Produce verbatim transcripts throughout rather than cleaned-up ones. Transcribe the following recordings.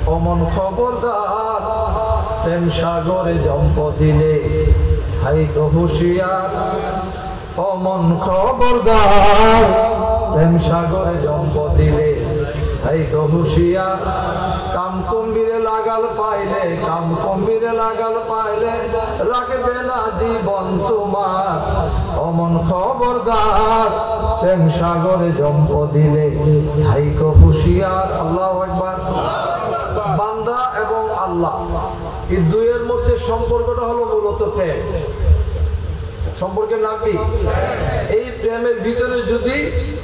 অমন খবরদার প্রেম সাগরে জম্প দিলে থাইকো হুঁশিয়ার অমন খবরদার প্রেম সাগরে জম্প দিলে থাইকো হুঁশিয়ার কাম কুম্ভীরে লাগাল পাইলে কাম কুম্ভীরে লাগাল পাইলে রাখবে না জীবন তোমার অমন খবরদার প্রেম সাগরে জম্প দিলে থাইকো হুঁশিয়ার। আল্লাহু আকবার। বান্দা এবং আল্লাহ এই দুইয়ের মধ্যে সম্পর্কটা হলো মূলত প্রেম। সম্পর্কের নাম কি? এই প্রেমের ভিতরে যদি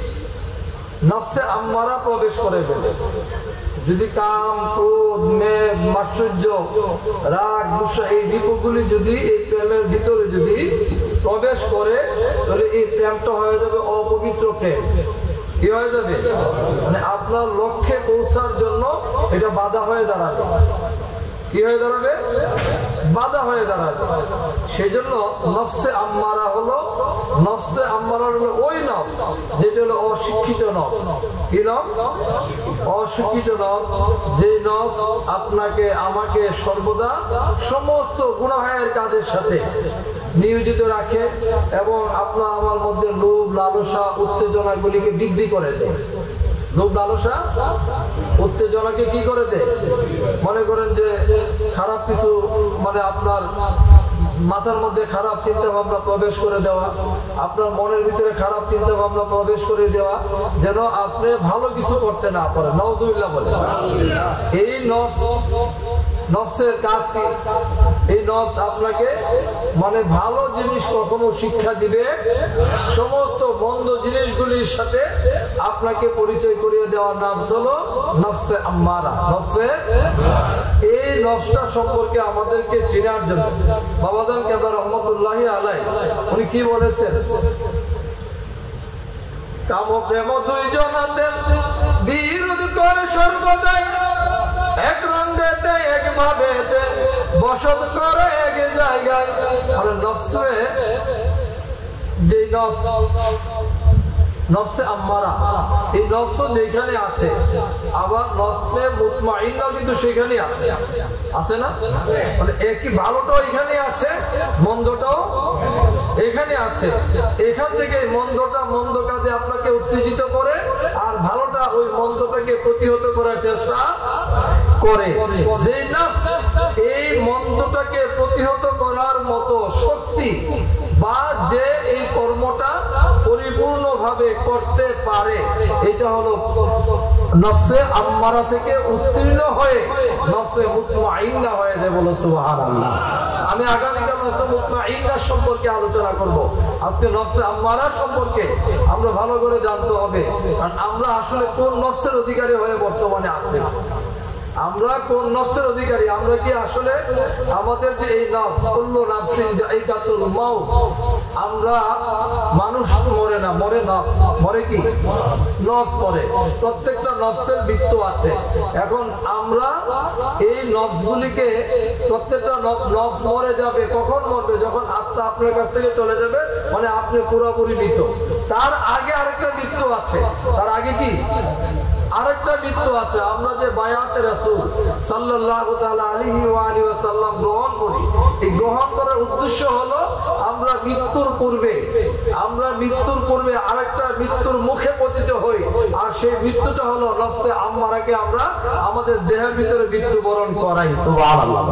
নফসে আম্মারা প্রবেশ করে ফেলে, যদি কাম, ক্রোধ, মেদ, মাৎসর্য, রাগ, গুসা এই রিপুগুলি যদি এই প্রেমের ভিতরে যদি প্রবেশ করে, তাহলে এই প্রেমটা হয়ে যাবে অপবিত্র প্রেম। কি হয়ে যাবে? মানে আপনার লক্ষ্যে পৌঁছার জন্য এটা বাধা হয়ে দাঁড়াবে। কি হয়ে দাঁড়াবে? বাধা হয়ে দাঁড়াবে। সেই জন্য নফসে আম্মারা হলো নফসে আম্মারা হলো ওই নফস যেটা হলো অশিক্ষিত নফস। কি নফস? অশিক্ষিত নফস, যে নফস আপনাকে আমাকে সর্বদা সমস্ত গুনাহের কাজের সাথে নিয়োজিত রাখে এবং আপনার আমার মধ্যে লোভ, লালসা, উত্তেজনা গুলিকে বৃদ্ধি করে দেয়। লোভ, লালসা, উত্তেজনাকে কি করে দেয়? মনে করেন যে খারাপ কিছু, মানে আপনার মাথার মধ্যে খারাপ চিন্তা ভাবনা প্রবেশ করে দেওয়া, আপনার মনের ভিতরে খারাপ চিন্তা ভাবনা প্রবেশ করে দেওয়া, যেন আপনি ভালো কিছু করতে না পারেন। নাউজুবিল্লাহ বলে। এই নফস, নফসের কাজ কি? এই নফস আপনাকে মানে ভালো জিনিস কখনো শিক্ষা দিবে, সমস্ত মন্দ জিনিসগুলির সাথে আপনাকে পরিচয় করিয়ে দেওয়ার নাম হলো নফসে আম্মারা। নফসে এই নফসটা সম্পর্কে আমাদেরকে চেনার জন্য বাবাজান কেবলা রহমতুল্লাহি আলাইহি উনি কি বলেছেন? কাম প্রেম দুই জনাতে বিরোধ করে সর্বদাই, এক রঙেতে এক ভাবেতে বসত করে এক জায়গায়। আর নফসে যে নফস, নফসে আম্মারা, এই নফস যেখানে আছে, আবার নফসে মুতমাইন্না কিন্তু সেখানে আছে। আছে না? মানে একই ভালোটাও এখানে আছে, মন্দটাও এখানে আছে। এখান থেকে মন্দটা মন্দ কাজে আপনাকে উত্তেজিত করে, আর ভালোটা ওই মন্দটাকে প্রতিহত করার চেষ্টা করে। যে নফস এই মন্দটাকে প্রতিহত করার মতো শক্তি বা যে এই কর্মটা পরিপূর্ণভাবে করতে পারে, এটা হলো নফসে আম্মারা থেকে উত্তীর্ণ হয়ে নফসে মুতমাইন্না হয়ে যায়। বলো সুবহানাল্লাহ। আমি আগামীকাল নফসে মুতমাইন্না সম্পর্কে আলোচনা করব। আজকে নফসে আম্মারা সম্পর্কে আমরা ভালো করে জানতে হবে, কারণ আমরা আসলে কোন নফসের অধিকারী হয়ে বর্তমানে আছি। আমরা কোন নফসের অধিকারী? আমরা কি আসলে আমাদের যে এই নফস, কুল্লু নাফসিন যায়কাতুল মাউত, আমরা মানুষ মরে না, মরে নফস। মরে কি? নফস মরে। প্রত্যেকটা নফসের মৃত্যু আছে। এখন আমরা এই নফসগুলিকে, প্রত্যেকটা নফস মরে যাবে। কখন মরবে? যখন আত্মা আপনার কাছ থেকে চলে যাবে, মানে আপনি পুরোপুরি মৃত। তার আগে আরেকটা মৃত্যু আছে। তার আগে কি? আরেকটা মৃত্যু আছে। আমরা যে বায়াতে রাসূল সাল্লাল্লাহু তাআলা আলাইহি ওয়া আলিহি ওয়াসাল্লাম গ্রহণ করি, এই গ্রহণ করার উদ্দেশ্য হলো আমরা মৃত্যুর পূর্বে, আমরা মৃত্যুর পূর্বে আরেকটা মৃত্যুর মুখে পতিত হই, আর সেই মৃত্যুটা হলো নফসে আম্মারাকে আমরা আমাদের দেহের ভিতরে মৃত্যুবরণ করাই। সুবহানাল্লাহ।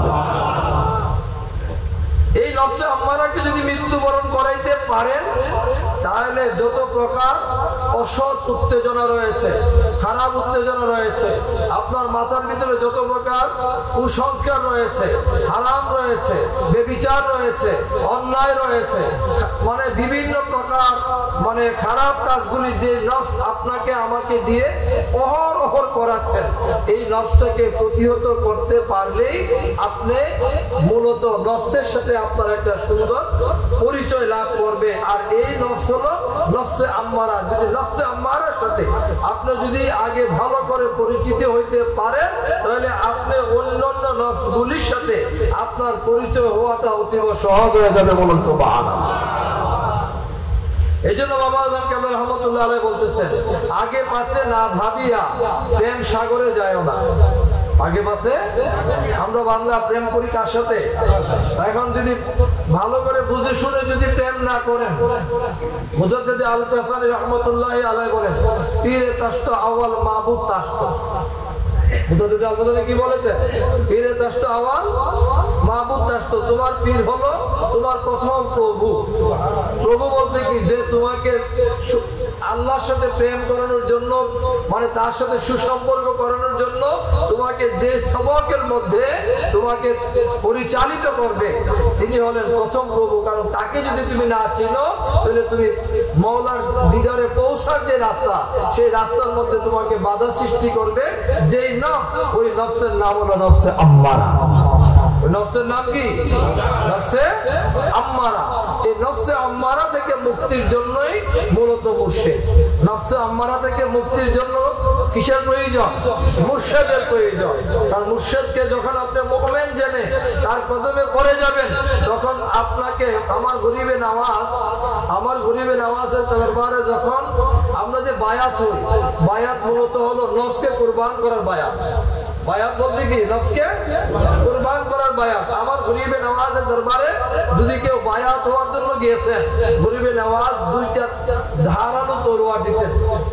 এই নফসে আম্মারাকে যদি মৃত্যুবরণ করাইতে পারেন, তাহলে যত প্রকার অসৎ উত্তেজনা রয়েছে, খারাপ উত্তেজনা রয়েছে, আপনার মাথার ভিতরে যত প্রকার কুসংস্কার রয়েছে, হারাম রয়েছে, বেবিচার রয়েছে, অন্যায় রয়েছে, মানে বিভিন্ন প্রকার মানে খারাপ কাজগুলি যে নফস আপনাকে আমাকে দিয়ে অহর অহর করাচ্ছেন, এই নফসটাকে প্রতিহত করতে পারলেই আপনি মূলত নফসের সাথে আপনার একটা সুন্দর পরিচয় লাভ করবে। আর এই নফস হলো নফসে আম্মারা। যদি নফসে আম্মারার সাথে আপনি যদি আগে ভালো করে পরিচিত হইতে পারেন, তাহলে আপনি অন্যান্য নফসগুলির সাথে আপনার পরিচয় হওয়াটা অতীব সহজ হয়ে যাবে। বলুন সুবহানাল্লাহ। এই জন্য বাবা আজম কেবলা রহমতুল্লাহ আলাইহি বলতেছেন, আগে পাচ্ছে না ভাবিয়া প্রেম সাগরে যায় না। আগে পাশে। আমরা বাংলা প্রেম করি কার সাথে? এখন যদি ভালো করে বুঝে শুনে যদি প্রেম না করেন, মুজাদ্দিদ আল কাসানি রাহমাতুল্লাহি আলাইহি বলেন পীরে তাশত আওয়াল মাবুদ তাশত। মুজাদ্দিদ আল কাসানি কি বলেছে? পীরে তাশত আওয়াল মাবুদ তাশত, তোমার পীর হলো তোমার প্রথম প্রভু। প্রভু বলতে কি? যে তোমাকে আল্লাহর সাথে প্রেম করানোর জন্য, মানে তার সাথে সুসম্পর্ক করানোর জন্য তোমাকে যে সবকের মধ্যে তোমাকে পরিচালিত করবে, তিনি হলেন প্রথম প্রভু। কারণ তাকে যদি তুমি না চিনো তাহলে তুমি মওলার দিদারে পৌঁছার যে রাস্তা, সেই রাস্তার মধ্যে তোমাকে বাধা সৃষ্টি করবে যেই নফস, ওই নফসের নাম হলো নফসে আম্মারা। নফসের নাম কি? নফসে আম্মারা। এই নফসে আম্মারা থেকে মুক্তির জন্যই মূলত মুর্শিদ। নফসে আম্মারা থেকে মুক্তির জন্য কিসের প্রয়োজন? মুর্শিদের প্রয়োজন। কারণ মুর্শিদকে যখন আপনি মুমিন জেনে তার কদমে পড়ে যাবেন, তখন আপনাকে আমার গরিবে নামাজ, আমার গরিবে নামাজের দরবারে যখন আমরা যে বায়াত হই, বায়াত মূলত হলো নফসকে কুরবান করার বায়াত। বায়াত বলতে কি? নফসকে কুরবান করার বায়াত। আমার গরিবে নওয়াজের দরবারে যদি কেউ বায়াত হওয়ার জন্য গিয়েছেন, গরিবে নওয়াজ দুইটা ধারালো তলোয়ার দিতেন।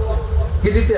কি দিতেন?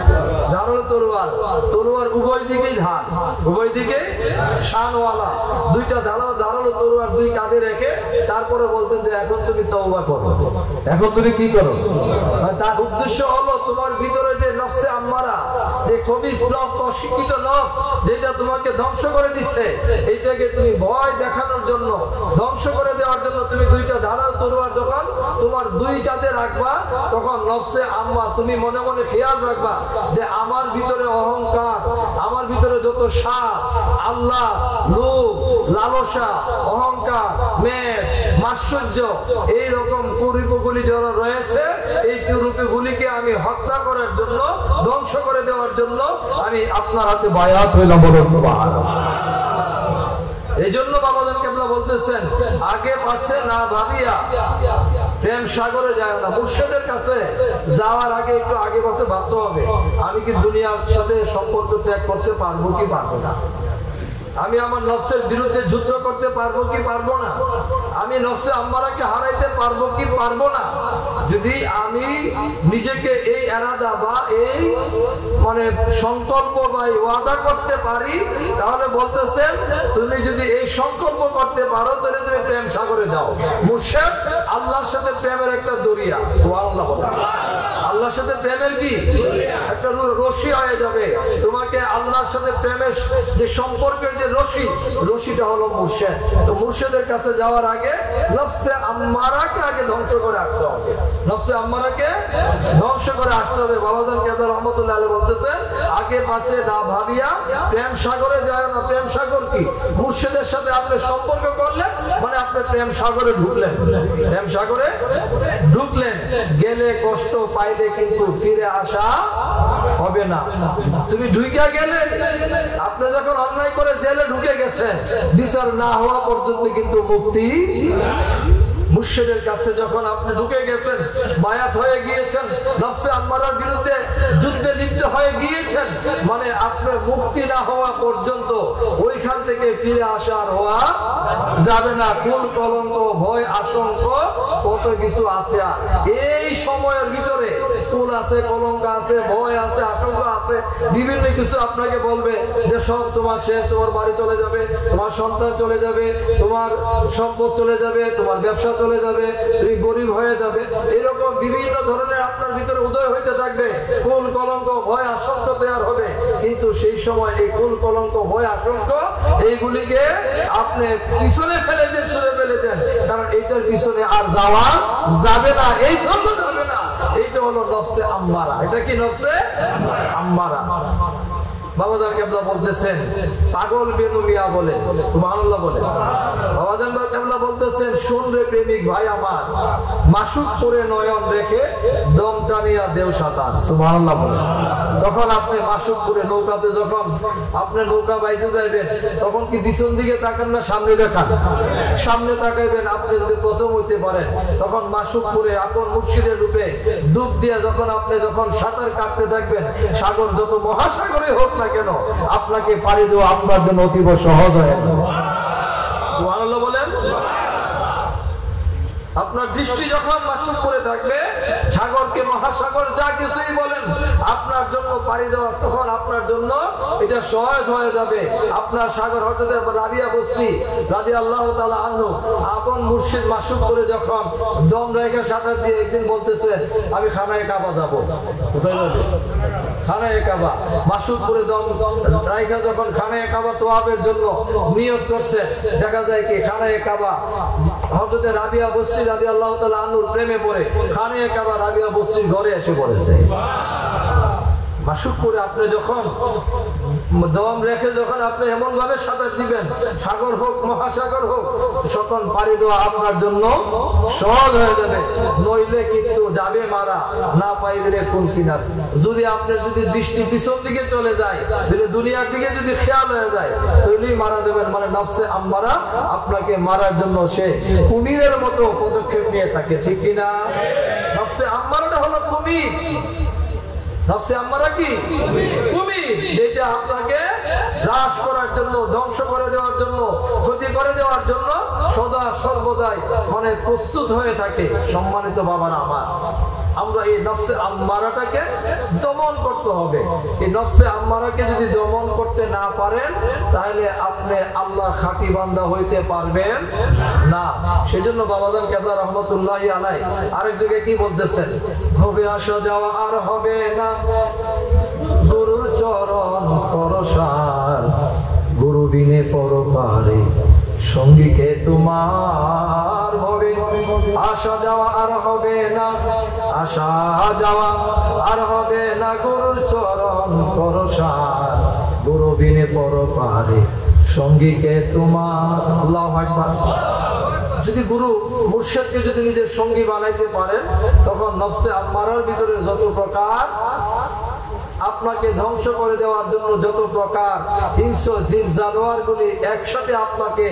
ধারালো তলোয়ার। তলোয়ার উভয় দিকেই ধার, উভয় দিকে শানওয়ালা দুইটা ধারালো ধারালো তলোয়ার দুই কাঁধে রেখে তারপরে বলতেন যে এখন তুমি তওবা করো, এখন তুমি কি করো। তার উদ্দেশ্য হলো তোমার ভিতরে যে নফসে আম্মারা, যে খবিস নফস, অশিক্ষিত নফস, যেটা তোমাকে ধ্বংস করে দিচ্ছে, এইটাকে তুমি ভয় দেখানোর জন্য, ধ্বংস করে দেওয়ার জন্য তুমি দুইটা ধারালো তলোয়ার যখন তোমার দুই কাঁধে রাখবা, তখন নফসে আম্মা তুমি মনে মনে খেয়াল রাখবা যে আমার ভিতরে অহংকার, আমার ভিতরে যত সাপ, আল্লাহ, লোভ, লালসা, অহংকার, মেদ, মাৎসর্য, এইরকম কুরূপগুলি যারা রয়েছে, এই কুরূপগুলিকে আমি হত্যা করার জন্য, ধ্বংস করে দেওয়ার জন্য আমি আপনার হাতে বায়াত হইলাম। বলুন সুবহানাল্লাহ। এই জন্য বাবাজান কেবলা বলতেছেন আগে পাচ্ছে না ভাবিয়া প্রেম সাগরে যায় না। মুর্শিদের কাছে যাওয়ার আগে একটু আগে পাশে ভাবতে হবে, আমি কি দুনিয়ার সাথে সম্পর্ক ত্যাগ করতে পারবো কি পারবো না? আমি আমার নফসের বিরুদ্ধে যুদ্ধ করতে পারবো কি পারবো না? আমি নফসে আম্মারাকে হারাইতে পারবো কি পারবো না? যদি আমি নিজেকে এই এরাদা বা এই মানে সংকল্প বা ওয়াদা করতে পারি, তাহলে বলতেছেন তুমি যদি এই সংকল্প করতে পারো তাহলে তুমি প্রেম সাগরে যাও। মুর্শিদ আল্লাহর সাথে প্রেমের একটা দরিয়া। সুবহানাল্লাহ। আল্লাহর সাথে প্রেমের কি একটা রশি হয়ে যাবে। তোমাকে আল্লাহর সাথে প্রেমের যে সম্পর্কের যে রশি, রশিটা হলো মুর্শিদ। তো মুর্শিদের কাছে যাওয়ার আগে নফসে আম্মারাকে আগে ধ্বংস করে আসতে হবে, নফসে আম্মারাকে ধ্বংস করে আসতে হবে। বাবাজান কেবলা রহমতুল্লাহ আলাইহি বলতেছেন আগে পাছে না ভাবিয়া প্রেম সাগরে যায় না। প্রেম সাগর কি? মুর্শিদের সাথে আপনি সম্পর্ক করলেন মানে আপনি প্রেম সাগরে ঢুকলেন, প্রেম সাগরে ঢুকলেন। গেলে কষ্ট পাইলে কিন্তু ফিরে আসা হবে না। তুমি ঢুকে গেলে, আপনি যখন অন্যায় করে জেলে ঢুকে গেছেন, বিচার না হওয়া পর্যন্ত কিন্তু মুক্তি। মুর্শিদের কাছে যখন আপনি ঢুকে গেছেন, বায়াত হয়ে গিয়েছেন, নফসে আম্মারার বিরুদ্ধে যুদ্ধে লিপ্ত হয়ে গিয়েছেন, মানে আপনার মুক্তি না হওয়া পর্যন্ত ওইখান থেকে ফিরে আসার হওয়া যাবে না। কোন কলঙ্ক, ভয়, আতঙ্ক, কত কিছু আছে। এই সময়ের ভিতরে কুল আছে, কলঙ্ক আছে, ভয় আছে, আতঙ্ক আছে, বিভিন্ন কিছু আপনাকে বলবে যে সব তোমার শেষ, তোমার বাড়ি চলে যাবে, তোমার সন্তান চলে যাবে, তোমার সম্পদ চলে যাবে, তোমার ব্যবসা চলে যাবে, তুমি গরিব হয়ে যাবে। এরকম বিভিন্ন ধরনের আপনার ভিতরে উদয় হইতে থাকবে। কুল কলঙ্ক, ভয়, আশঙ্ক তৈরি হবে। কিন্তু সেই সময় এই কুল কলঙ্ক, ভয়, আশঙ্ক এইগুলিকে আপনি পিছনে ফেলে দেন, ছুড়ে ফেলে দেন, কারণ এইটার পিছনে আর যাওয়া যাবে না, এই জন্য যাবে না। এইটা হলো নফসে আম্মারা। এটা কি? নফসে আম্মারা। বাবাজান কেবলা বলতেছেন পাগল বেনু মিয়া বলে, সুবহানাল্লাহ বলে। বাবাজান কেবলা বলতেছেন শুন রে প্রেমিক ভাই আমার, মাসুক করে নয়ন রেখে দম টানিয়া দেও সাঁতার। সুবহানাল্লাহ বলে। তখন আপনি মাসুক করে নৌকাতে যখন আপনি নৌকা বাইসে যাইবেন, তখন কি পিছন দিকে তাকান না সামনে দেখান? সামনে তাকাইবেন। আপনি যদি প্রথম হইতে পারেন, তখন মাসুক করে আপন মুর্শিদের রূপে ডুব দিয়ে যখন আপনি যখন সাঁতার কাটতে থাকবেন, সাগর যত মহাসাগরে হোক না কেন আপনাকে পাড়ি দেওয়া আপনার জন্য অতীব সহজ হয়ে যাবে। সুবহানাল্লাহ বলেন। আপনার দৃষ্টি যখন মাসুক করে থাকবে, সাগরকে মহাসাগর যা কিছুই বলেন আপনার জন্য পাড়ি দেওয়া, তখন আপনার জন্য এটা সহজ হয়ে যাবে। আপনার সাগর হঠাৎ রাবিয়া বসরি রাদিয়াল্লাহু তাআলা আনহু আপন মুর্শিদ মাসুক করে যখন দম রেখে সাঁতার দিয়ে একদিন বলতেছে আমি খানায়ে কাবা যাব। কোথায় যাবে? খানায়ে কাবা। মাসুক করে দম রাইখা যখন খানায়ে কাবা তোয়াবের জন্য নিয়ত করছে, দেখা যায় কি খানায়ে কাবা হযরত রাবিয়া বসরি রাদিয়াল্লাহু তাআলা আনহুর প্রেমে পড়ে খানায়ে কাবা রাবিয়া বসরির ঘরে এসে পড়েছে। মাসুক করে আপনি যখন দম রেখে যখন আপনি এমন ভাবে সাঁতার দিবেন, সাগর হোক মহাসাগর হোক, তখন পাড়ি দেওয়া আপনার জন্য সহজ হয়ে যাবে। নইলে কিন্তু যাবে মারা, না পাইবে কোন কিনার। যদি আপনি যদি দৃষ্টি পিছন দিকে চলে যায়, তাহলে দুনিয়ার দিকে যদি খেয়াল হয়ে যায়, তাহলেই মারা দেবেন। মানে নফসে আম্মারা আপনাকে মারার জন্য সে কুমিরের মতো পদক্ষেপ নিয়ে থাকে, ঠিক কিনা? নফসে আম্মারাটা হলো কুমির। নফসে আম্মারা কি? কুমির, যেটা আপনাকে হ্রাস করার জন্য, ধ্বংস করে দেওয়ার জন্য, ক্ষতি করে দেওয়ার জন্য সদা সর্বদাই মানে প্রস্তুত হয়ে থাকে। সম্মানিত বাবারা আমার, আমরা এই নফসে আম্মারাটাকে দমন করতে হবে। এই নফসে আম্মারাকে যদি দমন করতে না পারেন, তাহলে আপনি আল্লাহর খাঁটি বান্দা হইতে পারবেন না। সেজন্য বাবাজান কেবলা রহমতুল্লাহি আলাইহি আরেক জায়গায় কি বলতেছেন? হবে আসা যাওয়া আর হবে না, গুরুর চরণ পরশার, গুরু বিনে পরপারে সঙ্গীকে তোমার হবে। আসা যাওয়া আর হবে না, আসা যাওয়া আর হবে না, গুরুর চরণ পরশার, গুরু বিনে পরপারে সঙ্গীকে তোমার। আল্লাহু আকবার। যদি গুরু মুর্শিদকে যদি নিজের সঙ্গী বানাইতে পারেন, তখন নফসে আম্মারার ভিতরে যত প্রকার আপনাকে ধ্বংস করে দেওয়ার জন্য যত প্রকার হিংস্র জীব জানোয়ার গুলি একসাথে আপনাকে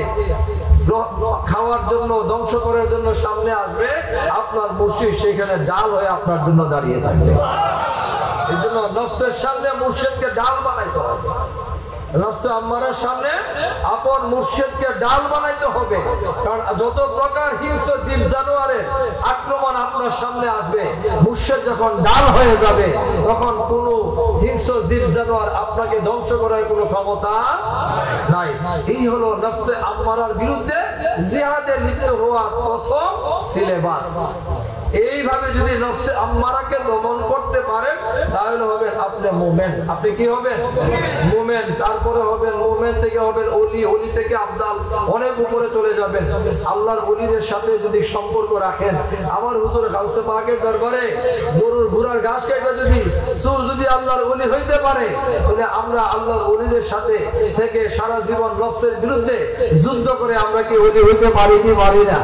খাওয়ার জন্য, ধ্বংস করার জন্য সামনে আসবে, আপনার মুর্শিদ সেখানে ডাল হয়ে আপনার জন্য দাঁড়িয়ে থাকবে। এই জন্য নফসের সামনে মুর্শিদকে ডাল বানাইতে হবে। নফসে আম্মারার সামনে আপন মুর্শিদকে ডাল বানাইতে হবে। কারণ যত প্রকার হিংস্র জীব জানোয়ারের আক্রমণ আপনার সামনে আসবে, মুর্শিদ যখন ডাল হয়ে যাবে, তখন কোন হিংস্র জীব জানোয়ার আপনাকে ধ্বংস করার কোনো ক্ষমতা নাই। এই হলো নফসে আম্মারার বিরুদ্ধে জিহাদে লিপ্ত হওয়ার প্রথম সিলেবাস। এইভাবে যদি নফসে আম্মারাকে দমন করতে পারেন, তাহলে হবেন আপনি মুমিন। আপনি কি হবেন? মুমিন। তারপরে হবেন মুমিন থেকে হবেন ওলি, ওলি থেকে আবদাল, অনেক উপরে চলে যাবেন। আল্লাহর ওলিদের সাথে যদি সম্পর্ক রাখেন, আমার হুজুর গাউসে পাকের দরবারে গরুর ঘোড়ার ঘাস কেটে যদি চুল যদি আল্লাহর ওলি হইতে পারে, তাহলে আমরা আল্লাহর ওলিদের সাথে থেকে সারা জীবন নফসের বিরুদ্ধে যুদ্ধ করে আমরা কি ওলি হইতে পারি কি পারি না?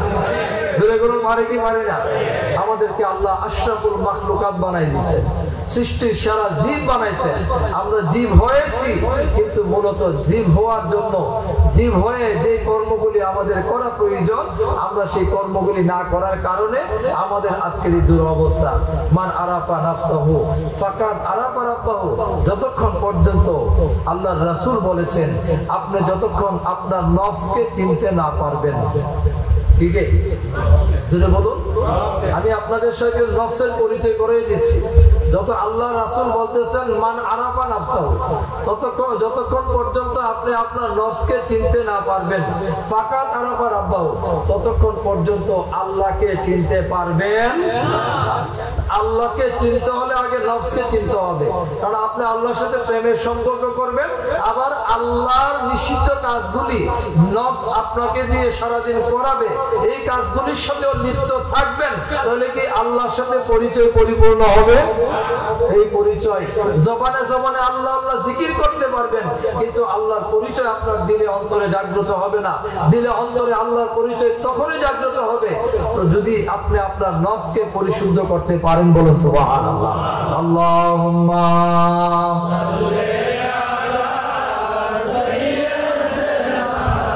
আমাদেরকে আল্লাহ আশরাফুল মাখলুকাত বানাই দিয়েছেন, সৃষ্টির সারা জীব বানাইছেন। আমরা জীব হয়েছি, কিন্তু মূলত জীব হওয়ার জন্য, জীব হয়ে যে কর্মগুলি আমাদের করা প্রয়োজন, আমরা সেই কর্মগুলি না করার কারণে আমাদের আজকের এই দুরবস্থা। মান আরাফা নাফসাহু ফাকাদ আরাফা রাব্বাহু। যতক্ষণ পর্যন্ত আল্লাহর রাসূল বলেছেন, আপনি যতক্ষণ আপনার নফসকে চিনতে না পারবেন, ঠিক আছে? বলুন, আমি আপনাদের সাথে নফসের পরিচয় করে দিচ্ছি। যত আল্লাহ রাসূল বলতেছেন মান আরাফা নাফসাহু, ততক্ষণ যতক্ষণ পর্যন্ত আপনি আপনার নফসকে চিনতে না পারবেন, ফাকাত আরাফা রাব্বাহু, ততক্ষণ পর্যন্ত আল্লাহকে চিনতে পারবেন। আল্লাহকে চিনতে হলে আগে নফসকে চিনতে হবে। কারণ আপনি আল্লাহর সাথে প্রেমের সম্পর্ক করবেন, আবার আল্লাহর নিষিদ্ধ কাজগুলি নফস আপনাকে দিয়ে সারাদিন করাবে, এই কাজগুলির সাথেও লিপ্ত থাকবেন, তাহলে কি আল্লাহর সাথে পরিচয় পরিপূর্ণ হবে? এই পরিচয় জবানে জবানে আল্লাহ আল্লাহ জিকির করতে পারবেন, কিন্তু আল্লাহর পরিচয় আপনার দিলে অন্তরে জাগ্রত হবে না। দিলে অন্তরে আল্লাহর পরিচয় তখনই জাগ্রত হবে যদি আপনি আপনার নফসকে পরিশুদ্ধ করতে পারেন। বলুন সুবহানাল্লাহ। আল্লাহুম্মা সাল্লি আলা সাইয়্যিদিনা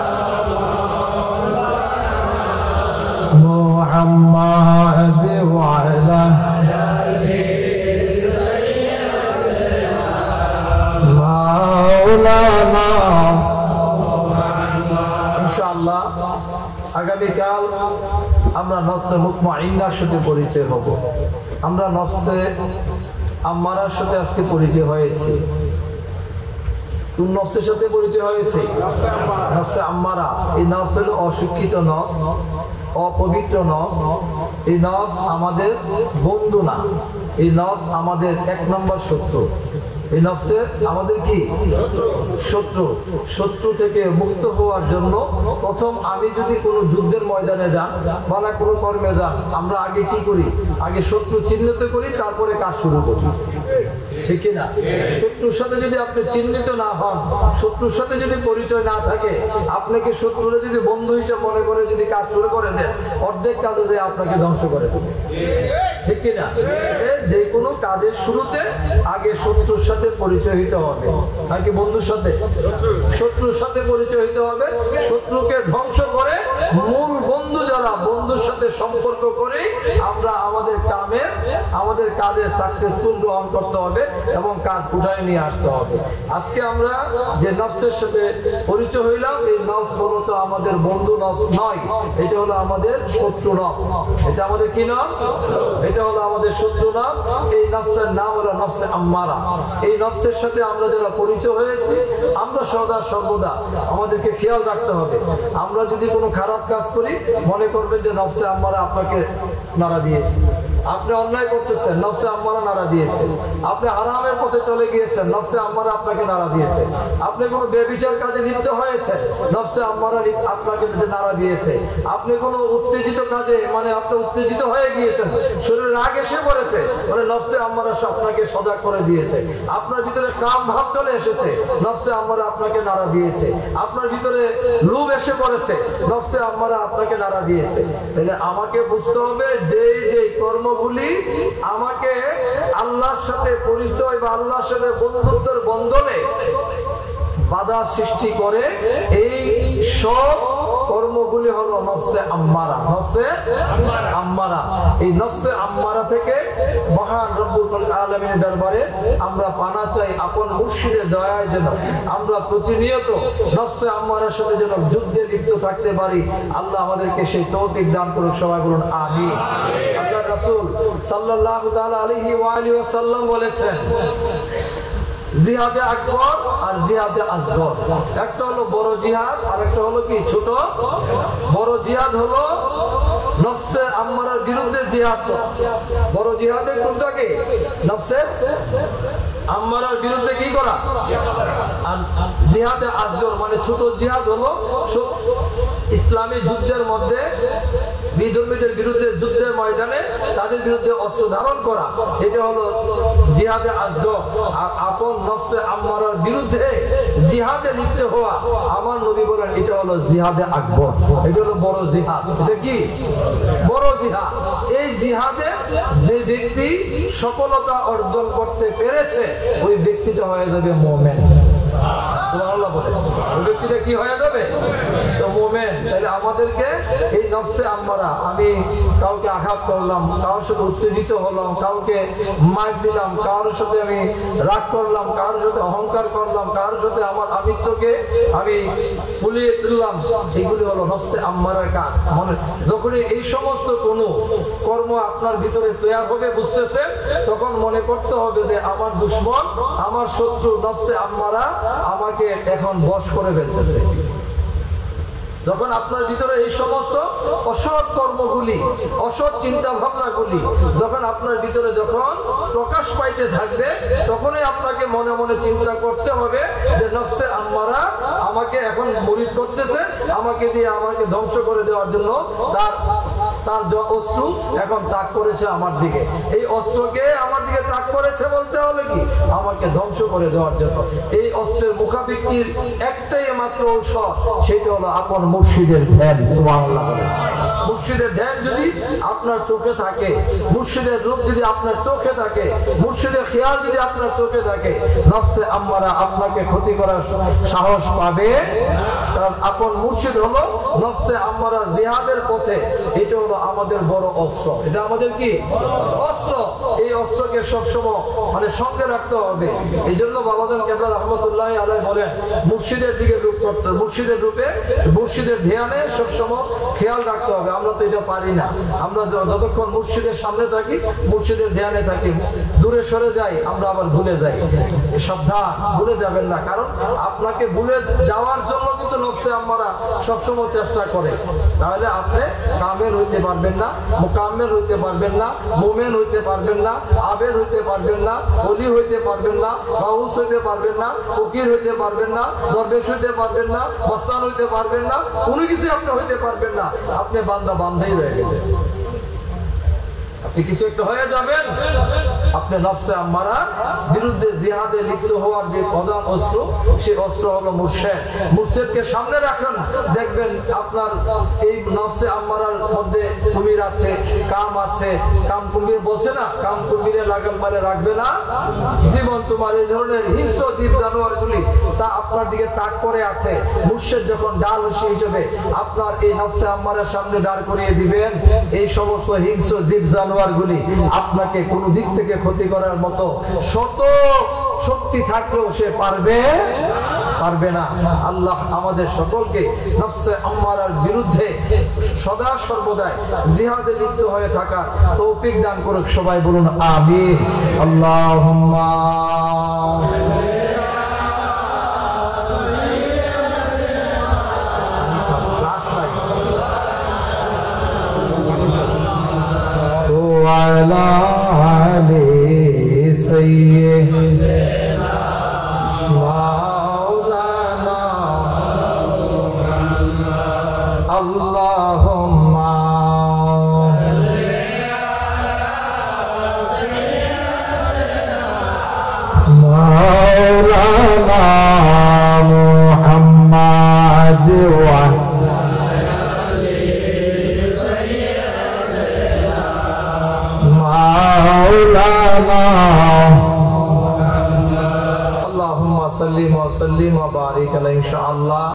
মুহাম্মাদ ওয়া আলা আলি সাইয়্যিদিনা আগামীকাল আমরা নফসে মুতমাইন্নার সাথে পরিচয় হব। আমরা নফসে আম্মারার সাথে আজকে পরিচয় হয়েছি। কোন নফসের সাথে পরিচয় হয়েছে? নফসে আম্মারা। এই নফস হলো অশিক্ষিত নফস, অপবিত্র নফস। এই নফস আমাদের বন্ধু না, এই নফস আমাদের এক নম্বর শত্রু। এই নফসে আমাদের কি শত্রু। শত্রু থেকে মুক্ত হওয়ার জন্য প্রথম আমি যদি কোনো যুদ্ধের ময়দানে যান বা না কোনো কর্মে যান, আমরা আগে কি করি? আগে শত্রু চিহ্নিত করি, তারপরে কাজ শুরু করি, ঠিক না? শত্রুর সাথে যদি আপনি চিহ্নিত না হন, শত্রুর সাথে যদি পরিচয় না থাকে, আপনাকে শত্রুরা যদি বন্ধু হিসেবে মনে করে যদি কাজ শুরু করে দেন, অর্ধেক কাজে যে আপনাকে ধ্বংস করে দেবে, ঠিক কিনা? যে কোনো কাজের শুরুতে আগে শত্রুর সাথে পরিচয় হইতে হবে, নাকি বন্ধুর সাথে? শত্রুর সাথে পরিচয় হইতে হবে। শত্রুকে ধ্বংস করে মূল বন্ধু যারা, বন্ধুর সাথে সম্পর্ক করে আমরা আমাদের কামে আমাদের কাজে সাকসেসফুল গ্রহণ করতে হবে এবং কাজ উঠায় নিয়ে আসতে হবে। আজকে আমরা যে নফসের সাথে পরিচয় হইলাম, এই নফস মূলত আমাদের বন্ধু নফস নয়, এটা হলো আমাদের শত্রু নফস। এটা আমাদের কি নফস? এটা হলো আমাদের শত্রু নফস। এই নফসের নাম হলো নফসে আম্মারা। এই নফসের সাথে আমরা যারা পরিচয় হয়েছি, আমরা সদা সর্বদা আমাদেরকে খেয়াল রাখতে হবে। আমরা যদি কোনো খারাপ কাজ করি, মনে করবেন যে নফসে আম্মারা আপনাকে নাড়া দিয়েছে। আপনি অন্যায় করতেছেন, নফসে আম্মারা নাড়া দিয়েছে। আপনি হারামের পথে চলে গিয়েছেন, নফসে আম্মারা আপনাকে নাড়া দিয়েছে। আপনি কোনো বেবিচার কাজে লিপ্ত হয়েছে, নফসে আম্মারা আপনাকে নাড়া দিয়েছে। আপনি কোনো উত্তেজিত কাজে, মানে আপনি উত্তেজিত হয়ে গিয়েছেন, শরীরে রাগ এসে পড়েছে, মানে নফসে আম্মারা আপনাকে সজাগ করে দিয়েছে। আপনার ভিতরে কাম ভাব চলে এসেছে, নফসে আম্মারা আপনাকে নাড়া দিয়েছে। আপনার ভিতরে লোভ এসে পড়েছে, নফসে আম্মারা আপনাকে নাড়া দিয়েছে। তাহলে আমাকে বুঝতে হবে যে যে কর্মগুলি আমাকে আল্লাহর সাথে পরিচয় বা আল্লাহর সাথে বন্ধুত্বের বন্ধনে বাধা সৃষ্টি করে, এই সব কর্মগুলি হলো নফসে আম্মারা। নফসে আম্মারা। এই নফসে আম্মারা থেকে মহান রব্বুল আলামিনের দরবারে আমরা পানা চাই, আপন মুর্শিদের দয়ায় যেন আমরা প্রতিনিয়ত নফসে আম্মারার সাথে যেন যুদ্ধে লিপ্ত থাকতে পারি। আল্লাহ আমাদেরকে সেই তৌফিক দান করুন। সবাই বলুন আমিন। আল্লাহর রাসূল সাল্লাল্লাহু তাআলা আলাইহি ওয়া আলিহি ওয়াসাল্লাম বলেছেন, জিহাদে আকবর আর জিহাদে আসগর। একটা হলো বড় জিহাদ, আর একটা হলো কি ছোট। বড় জিহাদ হলো নফসে আম্মারার বিরুদ্ধে জিহাদ। বড় জিহাদের কোনটাকে? নফসে আম্মারার বিরুদ্ধে কি করা। আর জিহাদে আসগর মানে ছোট জিহাদ হলো ইসলামী যুদ্ধের মধ্যে বিধর্মীদের বিরুদ্ধে যুদ্ধের ময়দানে তাদের বিরুদ্ধে অস্ত্র ধারণ করা, এটা হলো জিহাদে আসগর। আর আপন নফসে আম্মারার বিরুদ্ধে জিহাদে লিপ্ত হওয়া, আমার নবী বলেন এটা হলো জিহাদে আকবর। এটা হলো বড় জিহাদ। এটা কি? বড় জিহাদ। এই জিহাদে যে ব্যক্তি সফলতা অর্জন করতে পেরেছে, ওই ব্যক্তিটা হয়ে যাবে মুমিন। সুবহানাল্লাহ বলে, ওই ব্যক্তিটা কি হয়ে যাবে? তো মুমিন। তাহলে আমাদেরকে এই নফসে আম্মারা, আমি কাউকে আঘাত করলাম, কারোর সাথে উত্তেজিত হলাম, কাউকে মার দিলাম, কারোর সাথে আমি রাগ করলাম, কারোর সাথে অহংকার করলাম, কারোর সাথে আমার আমিত্বকে আমি ফুলিয়ে তুললাম, এগুলি হলো নফসে আম্মারার কাজ। মনে যখনই এই সমস্ত কোনো কর্ম আপনার ভিতরে তৈরি হবে, বুঝতেছেন, তখন মনে করতে হবে যে আমার দুশমন, আমার শত্রু নফসে আম্মারা আমাকে এখন বশ করে ফেলতেছে। যখন আপনার ভিতরে এই সমস্ত অসৎ কর্মগুলি, অসৎ চিন্তা ভাবনাগুলি যখন আপনার ভিতরে যখন প্রকাশ পাইতে থাকবে, তখনই আপনাকে মনে মনে চিন্তা করতে হবে যে নফসে আম্মারা আমাকে এখন মুরিদ করতেছে, আমাকে দিয়ে আমাকে ধ্বংস করে দেওয়ার জন্য তার তার অস্ত্র এখন তাক করেছে আমার দিকে। এই অস্ত্রকে আমার দিকে তাক করেছে বলতে হলে কি? আমাকে ধ্বংস করে দেওয়ার জন্য। এই অস্ত্রের মুখাবিক্তির একটাই মাত্র ঔষধ, সেটা হলো আপন মুর্শিদের ধ্যান। সুবহানাল্লাহ। মুর্শিদের ধ্যান যদি আপনার চোখে থাকে, মুর্শিদের রূপ যদি আপনার চোখে থাকে, মুর্শিদের খেয়াল যদি আপনার চোখে থাকে, নফসে আম্মারা আপনাকে ক্ষতি করার সাহস পাবে। কারণ আপন মুর্শিদ হলো নফসে আম্মারা জিহাদের পথে, এটা হলো আমাদের বড় অস্ত্র। এটা আমাদের কি অস্ত্র? এই অস্ত্রকে সবসময় মানে সঙ্গে রাখতে হবে। এই জন্য বাবাজান কেবলা রহমতুল্লাহ আলাইহি বলেন, মুর্শিদের দিকে রূপ করতে, মুর্শিদের রূপে, মুর্শিদের ধ্যানে সবসময় খেয়াল রাখতে হবে। আমরা তো এটা পারি না। আমরা যতক্ষণ মুর্শিদের সামনে থাকি, মুর্শিদের ধ্যানে থাকি, দূরে সরে যাই, আমরা আবার ভুলে যাই। সাবধান, ভুলে যাবেন না। কারণ আপনাকে ভুলে যাওয়ার জন্য কিন্তু নফসে আম্মারা সবসময় চেষ্টা করে। তাহলে আপনি কামেল হইতে পারবেন না, মুকাম্মেল হইতে পারবেন না, মুমিন হইতে পারবেন না, আবেদ হইতে পারবেন না, ওলি হইতে পারবেন না, গাউস হইতে পারবেন না, ফকির হইতে পারবেন না, দরবেশ হইতে পারবেন না, মস্তান হইতে পারবেন না, কোনো কিছু আপনি হইতে পারবেন না। আপনি বান্দা বান্দাই রয়ে গেলেন। আপনি কিছু একটা হয়ে যাবেন। আপনি নফসে আম্মারা বিরুদ্ধে জিহাদে লিপ্ত হওয়ার যে প্রধান অস্ত্র, সেই অস্ত্র হলো মুর্শিদ। মুর্শিদকে সামনে রাখুন, দেখবেন আপনার এই নফসে আম্মারার মধ্যে কুমির আছে, কাম আছে। কাম কুমির বলছে না, কাম কুমিরে লাগাম মারে রাখবে না জীবন তোমার। এই ধরনের হিংস্র জীব জানোয়ার গুলি তা আপনার দিকে তাক করে আছে। মুর্শিদ যখন ডাল হিসেবে আপনার এই নফসে আম্মারার সামনে দাঁড় করিয়ে দিবেন, এই সমস্ত হিংস্র জীব জানোয়ার গুলি আপনাকে কোন দিক থেকে ক্ষতি করার মতো শত শক্তি থাকলেও সে পারবে পারবে না। আল্লাহ আমাদের সকলকে নফসে আম্মারার বিরুদ্ধে সদা সর্বদাই জিহাদে লিপ্ত হয়ে থাকার তৌফিক দান করুক। সবাই বলুন আমিন। আল্লাহুম্মা وعلى آل سيدنا مولانا اللهم مولانا محمد اللهم صل وسلم وبارك عليه ان شاء الله।